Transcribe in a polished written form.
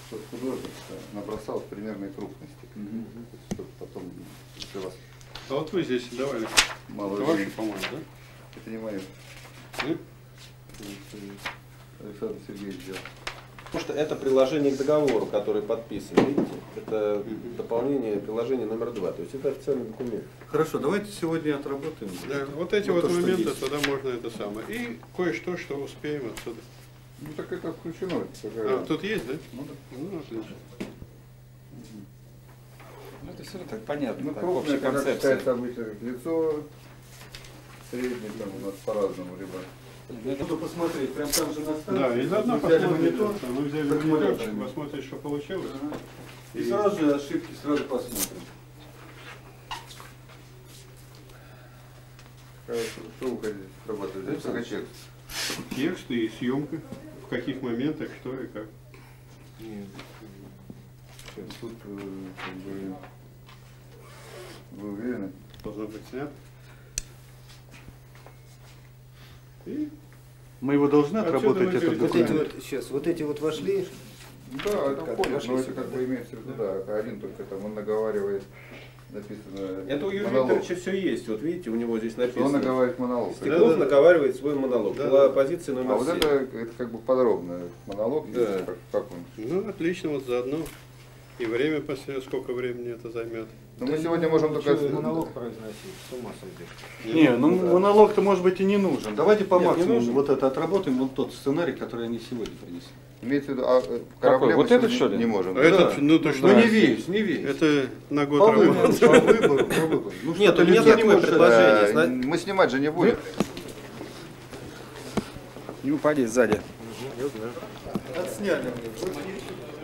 Чтобы художник набросал в примерной крупности. Чтобы потом, если вас А вот вы здесь давали. мало Это ваше, времени. по-моему, да? Это не мое. Нет? Александр Сергеевич сделал. Потому что это приложение к договору, который подписан, видите? Это дополнение приложения номер 2. То есть это официальный документ. Хорошо, давайте сегодня отработаем. Да, вот эти Вот вот то, что моменты, есть. тогда можно это самое. И кое-что, что успеем отсюда. Ну так это включено. А, тут есть, да? Ну, да. Ну, отлично. Ну, это все так понятно, Ну, так, крупное, общая как концепция. считается обычно лицо, средний там у нас по-разному, либо. Буду посмотреть, прям там же на станции. Да, и заодно Мы взяли посмотрим. монитор. Мы взяли как мониторчик, мы посмотрим, что получилось. И сразу же ошибки сразу посмотрим. Что вы хотите срабатывать? Только текст. Текст и съемка. В каких моментах, что и как. Тут как бы вы уверены? Должно быть снято. И Мы его должны Отсюда отработать, мы этот перейдем. Вот эти документ? вот, сейчас, вот эти вот вошли. Да, это Как входит, вошли но это сюда, как да? бы имеется в виду, да, один только там он наговаривает, написано Это у Юрия монолог. Викторовича все есть. Вот видите, у него здесь Он написано. наговаривает монолог. Стеклов Да-да-да. наговаривает свой монолог. Да-да. Была позиция А номер вот 7. это как бы подробно монолог, Да. как он. ну, отлично, вот заодно. И время после, сколько времени это займет. Но мы сегодня можем только... монолог произносить. С ума сойдешь. Не, ну монолог-то может быть и не нужен. Давайте по Нет, не максимуму нужен. вот это отработаем, вот тот сценарий, который они сегодня принесли. Имеется в виду, а корабле Вот мы этот, сегодня что ли? не можем. А этот, Да. ну то что? Ну не весь, не весь. Это на год По выбору, работы. по выбору, по выбору. Ну, Нет, что-то у меня лицо не такое может- предложение. Мы снимать же не будем. Не упади сзади. Отсняли мне.